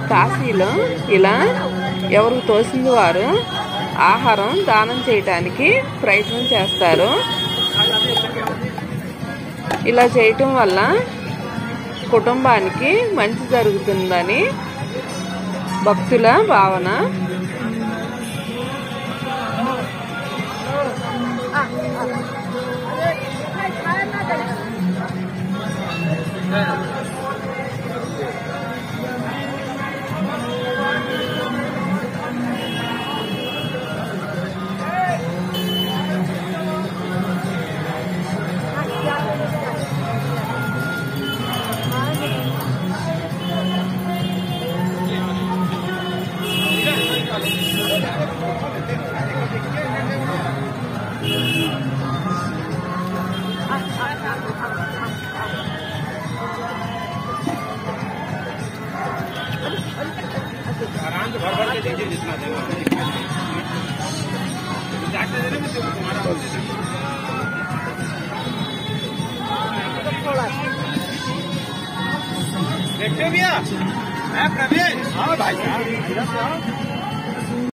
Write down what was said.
కాశీలో ఇలా ఎవరికి తోసింది వారు ఆహారం దానం చేయటానికి ప్రయత్నం చేస్తారు. ఇలా చేయటం వల్ల కుటుంబానికి మంచి జరుగుతుందని భక్తుల భావన. देखते भैया, मैं प्रवीण। हाँ भाई साहब।